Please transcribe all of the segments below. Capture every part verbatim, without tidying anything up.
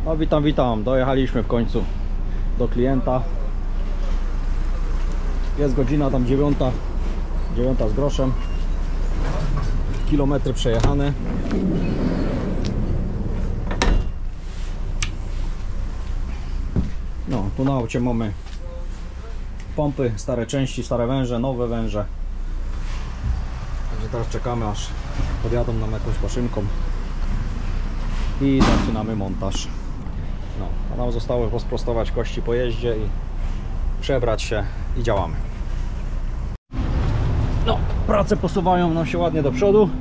No witam, witam. Dojechaliśmy w końcu do klienta. Jest godzina tam dziewiąta, dziewiąta z groszem. Kilometry przejechane. No, tu na aucie mamy pompy, stare części, stare węże, nowe węże. Także teraz czekamy, aż podjadą nam jakąś maszynką i zaczynamy montaż. No, a nam zostało rozprostować kości po jeździe i przebrać się i działamy. No, prace posuwają nam się ładnie do przodu.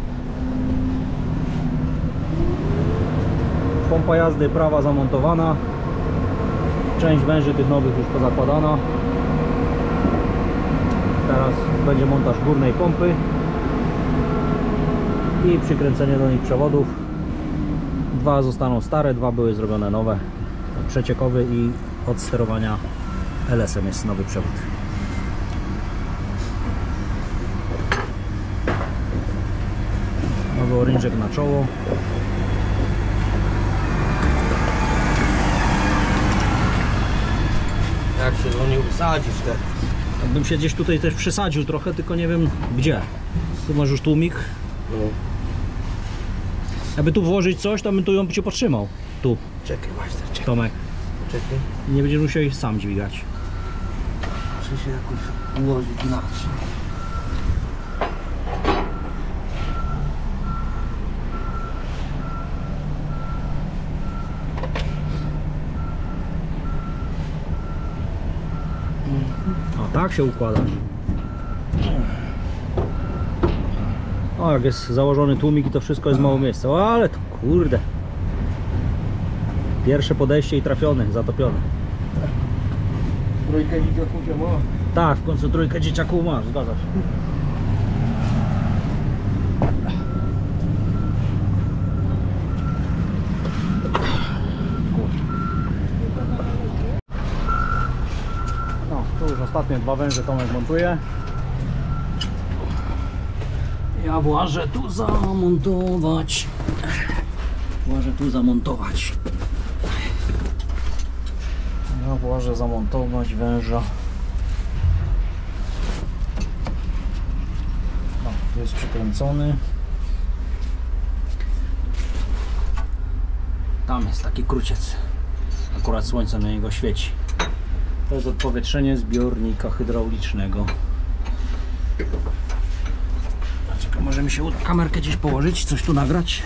Pompa jazdy prawa zamontowana. Część węży tych nowych już pozakładana. Teraz będzie montaż górnej pompy i przykręcenie do nich przewodów. Dwa zostaną stare, dwa były zrobione nowe. Przeciekowy i od sterowania L S em jest nowy przewód. Nowy orężek na czoło. Jak się do niej usadzisz te? Jakbym się gdzieś tutaj też przesadził trochę, tylko nie wiem gdzie. Tu masz już tłumik. No. Jakby tu włożyć coś, to bym tu ją cię potrzymał. Tu, Czekaj, majster, czekaj. Tomek. Czekaj. I nie będziesz musiał ich sam dźwigać. Muszę się jakoś ułożyć inaczej. O, tak się układasz. O, jak jest założony tłumik i to wszystko jest mało miejsca. O, ale to kurde. Pierwsze podejście i trafiony, zatopiony. Trójkę dzieciaków ma. Tak, w końcu trójkę dzieciaków masz, zgadza się. No, tu już ostatnie dwa węże Tomek montuje. Ja włażę tu zamontować. Włażę tu zamontować. Ja włażę zamontować węża. No, tu jest przykręcony. Tam jest taki kruciec. Akurat słońce na niego świeci. To jest odpowietrzenie zbiornika hydraulicznego. Czekaj, może mi się uda kamerkę gdzieś położyć, coś tu nagrać.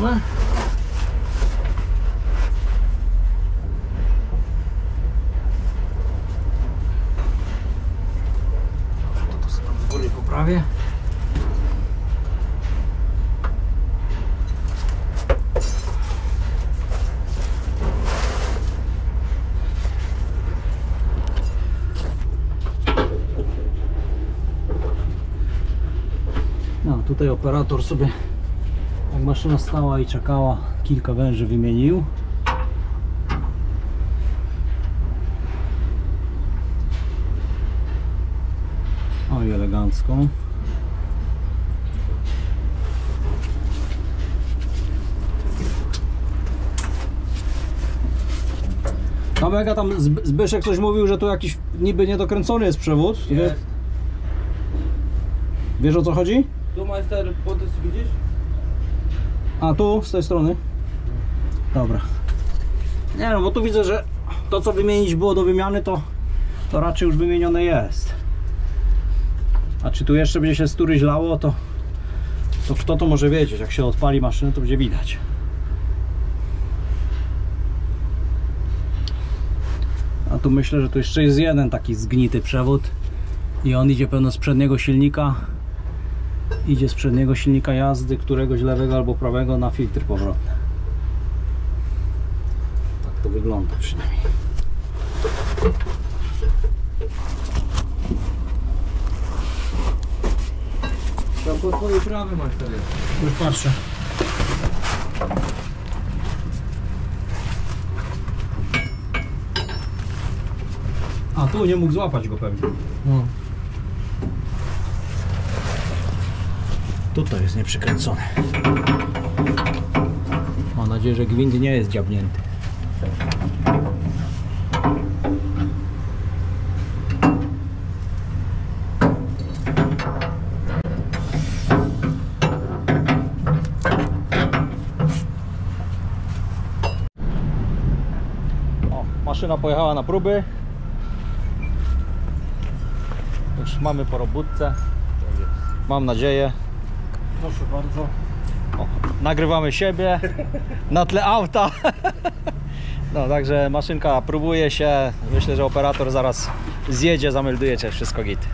jasne. To sobie tam z góry poprawię. No, tutaj operator sobie, jak maszyna stała i czekała, kilka węży wymienił. Oj, elegancko. Tam jak tam Zb- Zbyszek coś mówił, że tu jakiś niby niedokręcony jest przewód. Ty wie- Jest. Wiesz, o co chodzi? Tu majster, podest widzisz? A tu, z tej strony? Dobra. Nie no, bo tu widzę, że to co wymienić było do wymiany, to, to raczej już wymienione jest. A czy tu jeszcze będzie się stury źlało, to, to kto to może wiedzieć? Jak się odpali maszynę, to będzie widać. A tu myślę, że tu jeszcze jest jeden taki zgnity przewód i on idzie pewno z przedniego silnika. Idzie z przedniego silnika jazdy, któregoś lewego albo prawego, na filtr powrotny. Tak to wygląda przynajmniej. Tam po twojej prawej majster jest. Już patrzę. A tu nie mógł złapać go pewnie. No. Tutaj jest nieprzykręcony. Mam nadzieję, że gwint nie jest dziabnięty. O, maszyna pojechała na próby. Już mamy po robótce. Mam nadzieję. Proszę bardzo. O, nagrywamy siebie na tle auta. No także maszynka próbuje się. Myślę, że operator zaraz zjedzie, zamelduje cię, wszystko git.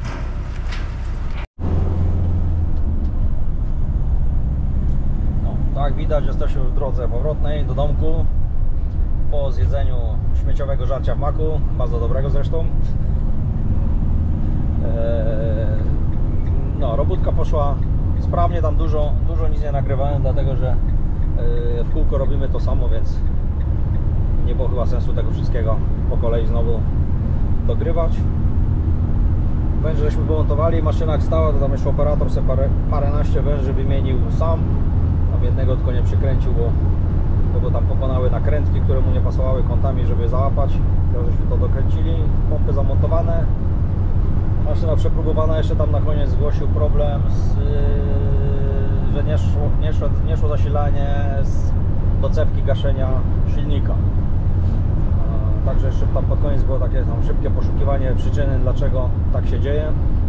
No, tak widać, jesteśmy w drodze powrotnej do domku po zjedzeniu śmieciowego żarcia w maku, bardzo dobrego zresztą. Eee, no, robótka poszła sprawnie, tam dużo, dużo nic nie nagrywałem, dlatego że yy, w kółko robimy to samo, więc nie było chyba sensu tego wszystkiego po kolei znowu dogrywać. Węże żeśmy wymontowali, maszyna jak stała, to tam jeszcze operator sobie parę, paręnaście węży wymienił sam. Tam jednego tylko nie przykręcił, bo, bo go tam pokonały nakrętki, które mu nie pasowały kątami, żeby załapać. To żeśmy to dokręcili, pompy zamontowane. Maszyna przepróbowana, jeszcze tam na koniec zgłosił problem, z, yy, że nie szło, nie, szło, nie szło zasilanie z docewki gaszenia silnika. A, także jeszcze tam pod koniec było takie tam szybkie poszukiwanie przyczyny, dlaczego tak się dzieje.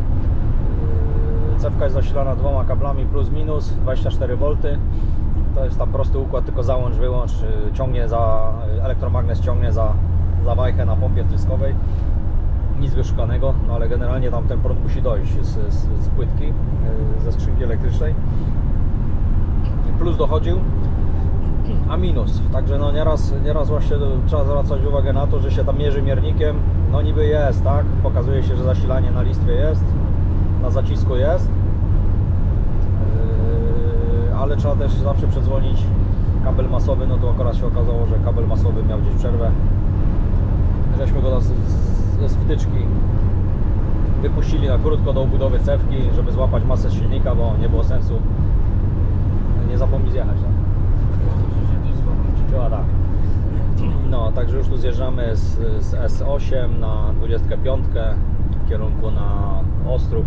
Yy, cewka jest zasilana dwoma kablami plus minus dwadzieścia cztery wolty. To jest tam prosty układ, tylko załącz, wyłącz, yy, ciągnie za, yy, elektromagnes ciągnie za, za wajchę na pompie wtryskowej. Nic wyszukanego, no ale generalnie tam ten prąd musi dojść z, z, z płytki, ze skrzynki elektrycznej. Plus dochodził, a minus. Także no nieraz, nieraz właśnie trzeba zwracać uwagę na to, że się tam mierzy miernikiem. No niby jest, tak? Pokazuje się, że zasilanie na listwie jest, na zacisku jest. Yy, ale trzeba też zawsze przedzwonić kabel masowy, no to akurat się okazało, że kabel masowy miał gdzieś przerwę. Żeśmy go z, z wtyczki wypuścili na krótko do obudowy cewki, żeby złapać masę silnika, bo nie było sensu. Nie zapomnij zjechać, tak? Chyba tak. No, także już tu zjeżdżamy z, z S osiem na dwudziestkę piątkę w kierunku na Ostrów.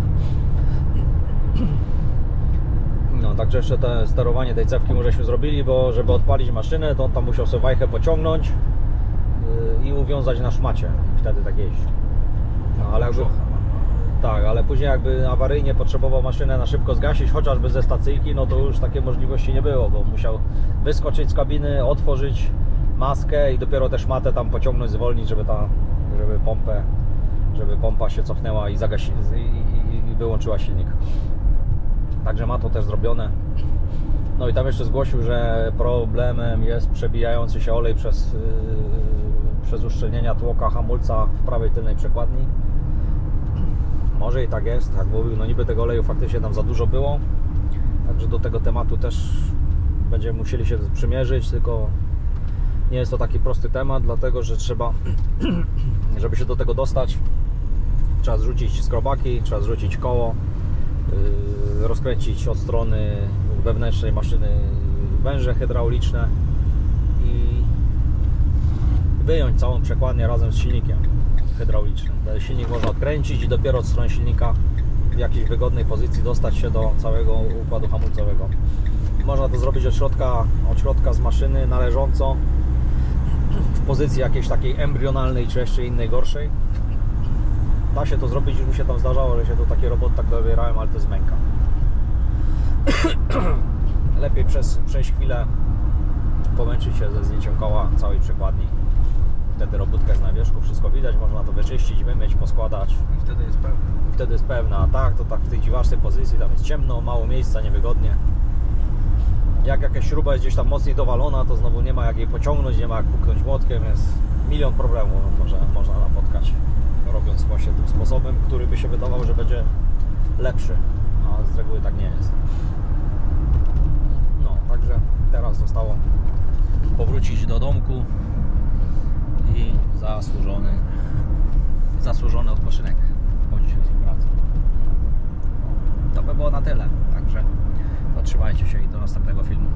No, także jeszcze te sterowanie tej cewki mu żeśmy zrobili, bo żeby odpalić maszynę, to on tam musiał sobie wajchę pociągnąć i uwiązać na szmacie. Wtedy tak jeździ. No, ale jakby, Tak, ale później jakby awaryjnie potrzebował maszynę na szybko zgasić, chociażby ze stacyjki, no to już takiej możliwości nie było, bo musiał wyskoczyć z kabiny, otworzyć maskę i dopiero też matę tam pociągnąć, zwolnić, żeby ta, żeby pompę, żeby pompa się cofnęła i, zagasi, i, i, i wyłączyła silnik. Także ma to też zrobione. No i tam jeszcze zgłosił, że problemem jest przebijający się olej przez, yy, przez uszczelnienia tłoka hamulca w prawej tylnej przekładni. Może i tak jest, tak mówił, no niby tego oleju faktycznie tam za dużo było. Także do tego tematu też będziemy musieli się przymierzyć, tylko nie jest to taki prosty temat, dlatego że trzeba, żeby się do tego dostać, trzeba zrzucić skrobaki, trzeba zrzucić koło, yy, rozkręcić od strony wewnętrznej maszyny węże hydrauliczne i wyjąć całą przekładnię razem z silnikiem hydraulicznym. Silnik można odkręcić i dopiero od strony silnika w jakiejś wygodnej pozycji dostać się do całego układu hamulcowego. Można to zrobić od środka, od środka z maszyny należąco, w pozycji jakiejś takiej embrionalnej czy jeszcze innej gorszej. Da się to zrobić, już mi się tam zdarzało, że się do takiej roboty tak dobierałem, ale to jest męka. Lepiej przez, przejść chwilę, pomęczyć się ze zdjęciem koła całej przekładni. Wtedy robótka jest na wierzchu, wszystko widać, można to wyczyścić, wymyć, poskładać. I wtedy jest pewne. Wtedy jest pewna, a tak, to tak w tej dziwacznej pozycji, tam jest ciemno, mało miejsca, niewygodnie. Jak jakaś śruba jest gdzieś tam mocniej dowalona, to znowu nie ma jak jej pociągnąć, nie ma jak puknąć młotkiem, jest milion problemów może, można napotkać, robiąc właśnie tym sposobem, który by się wydawał, że będzie lepszy, a z reguły tak nie jest. No, także teraz zostało powrócić do domku i zasłużony zasłużony odpoczynek po dzisiejszej pracy. To by było na tyle, także trzymajcie się i do następnego filmu.